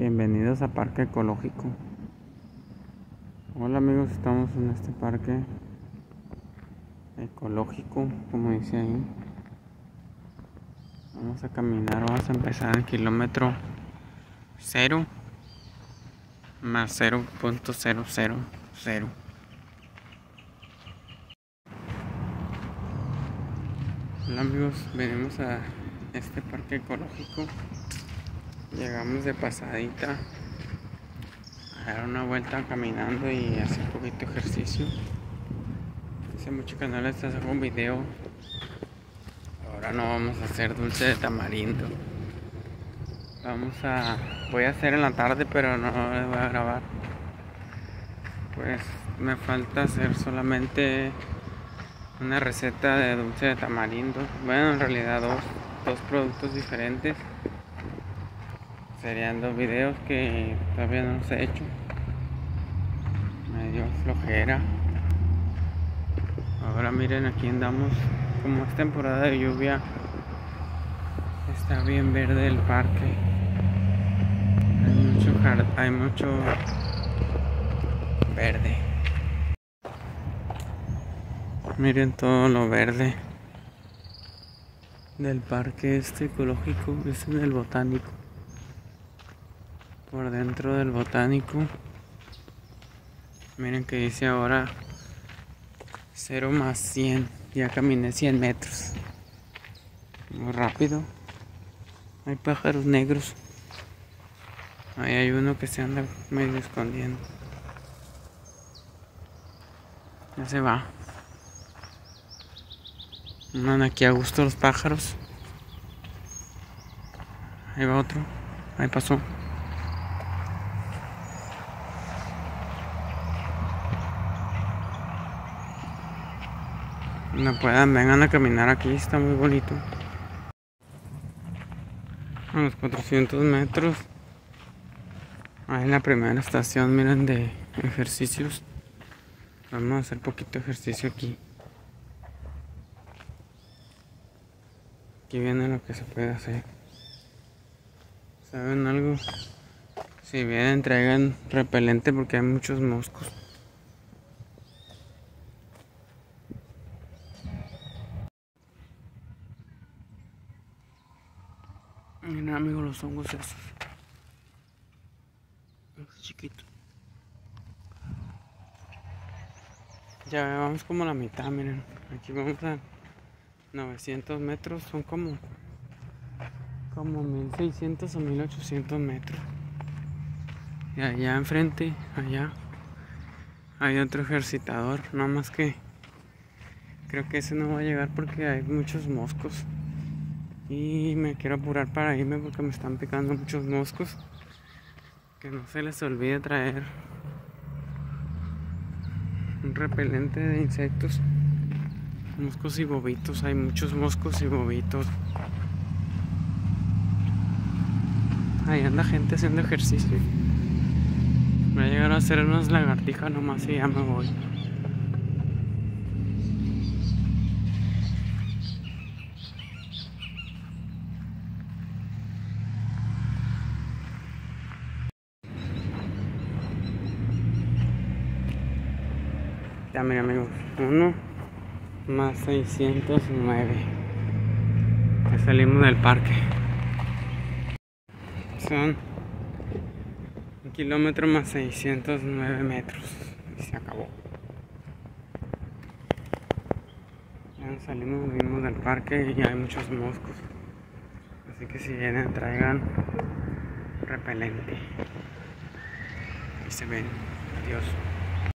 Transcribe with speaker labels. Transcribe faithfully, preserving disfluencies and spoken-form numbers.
Speaker 1: Bienvenidos a Parque Ecológico. Hola amigos, estamos en este parque ecológico, como dice ahí. Vamos a caminar, vamos a empezar el kilómetro cero más cero punto cero cero cero. Hola amigos, venimos a este parque ecológico. Llegamos de pasadita a dar una vuelta caminando y hacer un poquito de ejercicio. Hace mucho que no les hago un video. Ahora no vamos a hacer dulce de tamarindo. Vamos a... Voy a hacer en la tarde, pero no les voy a grabar. Pues me falta hacer solamente una receta de dulce de tamarindo. Bueno, en realidad dos, dos productos diferentes. Serían dos videos que todavía no los he hecho. Me dio flojera. Ahora miren, aquí andamos. Como es temporada de lluvia, está bien verde el parque. Hay mucho jard- hay mucho verde. Miren todo lo verde del parque este ecológico. Es en el botánico. Por dentro del botánico, miren que dice ahora cero más cien. Ya caminé cien metros. Muy rápido. Hay pájaros negros. Ahí hay uno que se anda medio escondiendo. Ya se va. Andan aquí a gusto los pájaros. Ahí va otro. Ahí pasó. No puedan, vengan a caminar aquí, está muy bonito. A los cuatrocientos metros, ahí en la primera estación, miren, de ejercicios. Vamos a hacer poquito ejercicio aquí. Aquí viene lo que se puede hacer. ¿Saben algo? Si vienen, traigan repelente porque hay muchos moscos. Miren amigos, los hongos esos. Es chiquito. Ya vamos como a la mitad, miren. Aquí vamos a novecientos metros. Son como Como mil seiscientos o mil ochocientos metros. Y allá enfrente, allá, hay otro ejercitador. Nada más que creo que ese no va a llegar porque hay muchos moscos. Y me quiero apurar para irme porque me están picando muchos moscos. Que no se les olvide traer un repelente de insectos. Moscos y bobitos. Hay muchos moscos y bobitos. Ahí anda gente haciendo ejercicio. Voy a llegar a hacer unas lagartijas nomás y ya me voy. Ya miren amigos, uno más seiscientos nueve. Ya salimos del parque. Son un kilómetro más seiscientos nueve metros. Y se acabó. Ya salimos, venimos del parque y ya hay muchos moscos. Así que si vienen, traigan repelente. Ahí se ven. Adiós.